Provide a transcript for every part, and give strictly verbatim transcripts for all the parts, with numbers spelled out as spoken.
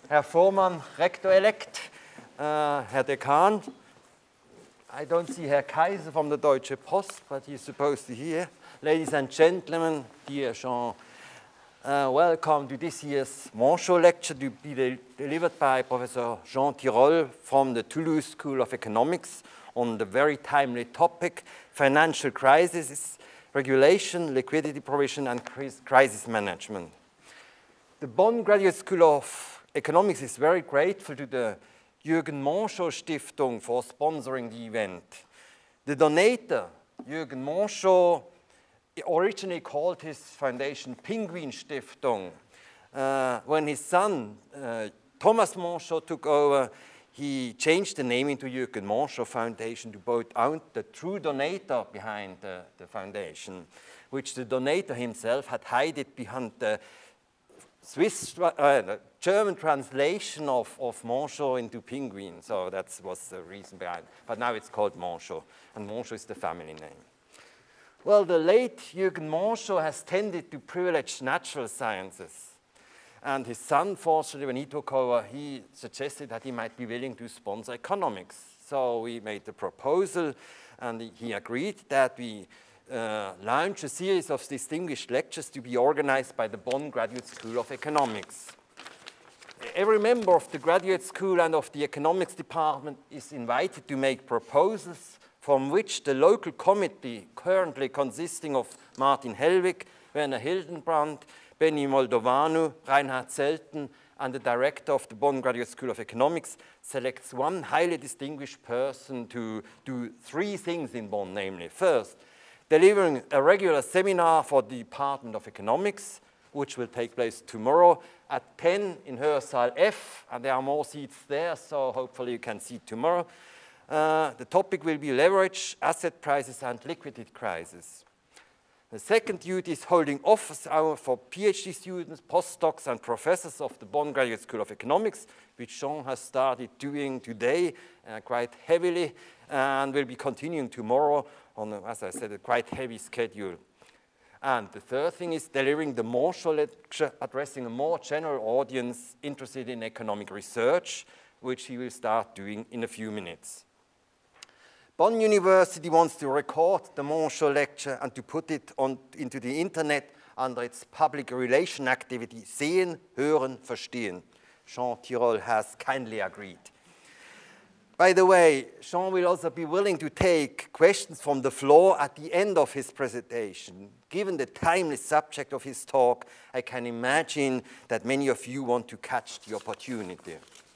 Herr Voormann, Rector-elect, uh, Herr Dekan. I don't see Herr Kaiser from the Deutsche Post, but he's supposed to be here. Ladies and gentlemen, dear Jean, uh, welcome to this year's Monchaux lecture to be de delivered by Professor Jean Tirole from the Toulouse School of Economics on the very timely topic, financial crisis, regulation, liquidity provision, and crisis management. The Bonn Graduate School of Economics is very grateful to the Jürgen Monchaux Stiftung for sponsoring the event. The donator, Jürgen Monchaux, originally called his foundation Penguin Stiftung. Uh, when his son, uh, Thomas Monchaux, took over, he changed the name into Jürgen Monchaux Foundation to point out the true donator behind the, the foundation, which the donator himself had hidden behind the Swiss, uh, the German translation of, of Monchaux into Penguin, so that was the reason behind it. But now it's called Monchaux, and Monchaux is the family name. Well, the late Jürgen Monchaux has tended to privilege natural sciences. And his son, fortunately, when he took over, he suggested that he might be willing to sponsor economics. So we made the proposal, and he agreed that we Uh, launch a series of distinguished lectures to be organized by the Bonn Graduate School of Economics. Every member of the graduate school and of the economics department is invited to make proposals from which the local committee, currently consisting of Martin Hellwig, Werner Hildenbrand, Benny Moldovanu, Reinhard Zelten, and the director of the Bonn Graduate School of Economics, selects one highly distinguished person to do three things in Bonn, namely, first, delivering a regular seminar for the Department of Economics, which will take place tomorrow at ten in Hörsaal F, and there are more seats there, so hopefully you can see tomorrow. Uh, the topic will be leverage, asset prices, and liquidity crisis. The second duty is holding office hour for PhD students, postdocs, and professors of the Bonn Graduate School of Economics, which Jean has started doing today uh, quite heavily, and will be continuing tomorrow on, a, as I said, a quite heavy schedule. And the third thing is delivering the Monchaux lecture, addressing a more general audience interested in economic research, which he will start doing in a few minutes. Bonn University wants to record the Monchaux lecture and to put it on, into the internet under its public relation activity, Sehen, Hören, Verstehen. Jean Tirole has kindly agreed. By the way, Jean will also be willing to take questions from the floor at the end of his presentation. Given the timely subject of his talk, I can imagine that many of you want to catch the opportunity.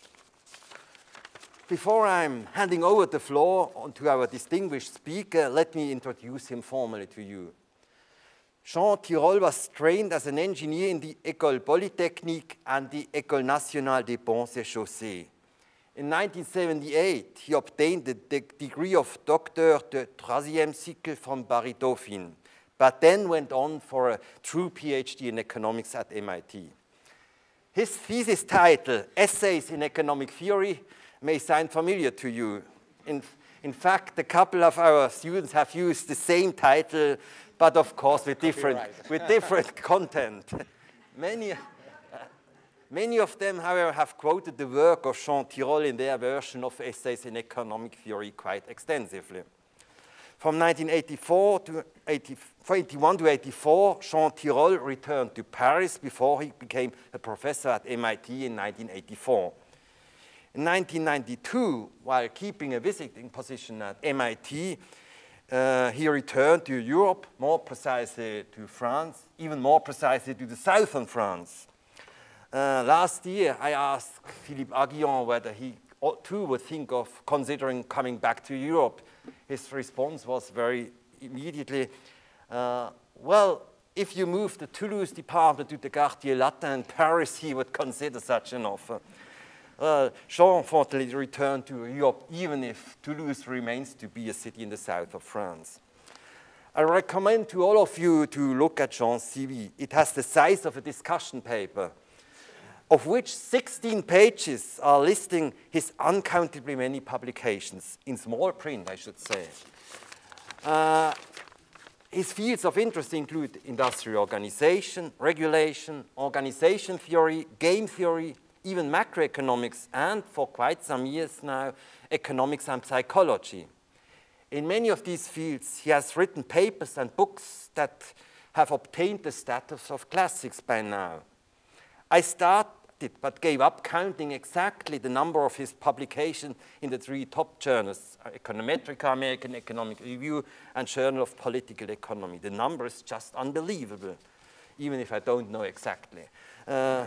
Before I'm handing over the floor to our distinguished speaker, let me introduce him formally to you. Jean Tirole was trained as an engineer in the École Polytechnique and the École Nationale des Ponts et Chaussées. In nineteen seventy-eight, he obtained the de degree of Docteur de Troisième Cycle from Paris Dauphine, but then went on for a true PhD in economics at M I T. His thesis title, Essays in Economic Theory, may sound familiar to you. In, in fact, a couple of our students have used the same title, but of course with different, with different content. Many, Many of them, however, have quoted the work of Jean Tirole in their version of Essays in Economic Theory quite extensively. From nineteen eighty-four to eighty-one to eighty-four, Jean Tirole returned to Paris before he became a professor at M I T in nineteen eighty-four. In nineteen ninety-two, while keeping a visiting position at M I T, uh, he returned to Europe, more precisely to France, even more precisely to the southern France. Uh, last year, I asked Philippe Aguillon whether he too would think of considering coming back to Europe. His response was very immediately, uh, well, if you move the Toulouse department to the Quartier Latin in Paris, he would consider such an offer. Uh, Jean unfortunately returned to Europe, even if Toulouse remains to be a city in the south of France. I recommend to all of you to look at Jean's C V. It has the size of a discussion paper, of which sixteen pages are listing his uncountably many publications, in small print, I should say. Uh, his fields of interest include industrial organization, regulation, organization theory, game theory, even macroeconomics, and for quite some years now, economics and psychology. In many of these fields, he has written papers and books that have obtained the status of classics by now. I started, but gave up counting exactly the number of his publications in the three top journals, Econometrica, American Economic Review, and Journal of Political Economy. The number is just unbelievable, even if I don't know exactly. Uh,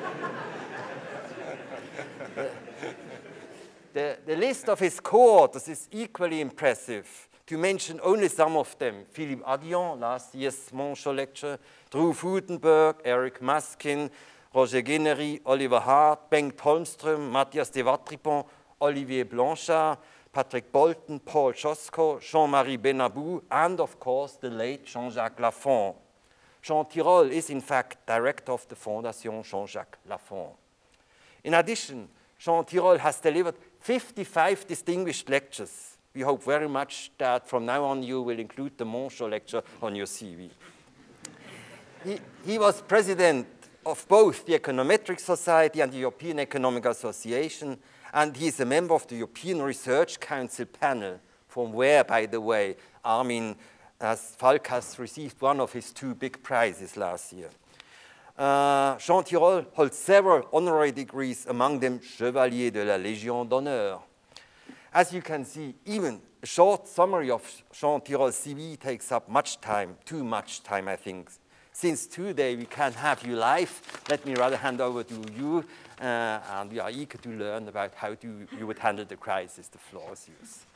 the, the, the list of his co-authors is equally impressive. To mention only some of them: Philippe Adillon, last year's Monchaux lecture, Drew Fudenberg, Eric Maskin, Roger Guénéry, Oliver Hart, Bengt Holmström, Matthias de Watripon, Olivier Blanchard, Patrick Bolton, Paul Josko, Jean-Marie Benabou, and of course the late Jean-Jacques Lafont. Jean Tirole is in fact director of the Fondation Jean-Jacques Lafont. In addition, Jean Tirole has delivered fifty-five distinguished lectures. We hope very much that from now on you will include the Monchaux lecture on your C V. He, he was president of both the Econometric Society and the European Economic Association, and he is a member of the European Research Council panel, from where, by the way, Armin as Falk has received one of his two big prizes last year. Uh, Jean Tirole holds several honorary degrees, among them Chevalier de la Légion d'honneur. As you can see, even a short summary of Jean Tirole's C V takes up much time, too much time, I think. Since today we can't have you live, let me rather hand over to you, uh, and we are eager to learn about how to, you would handle the crisis. The floor is yours.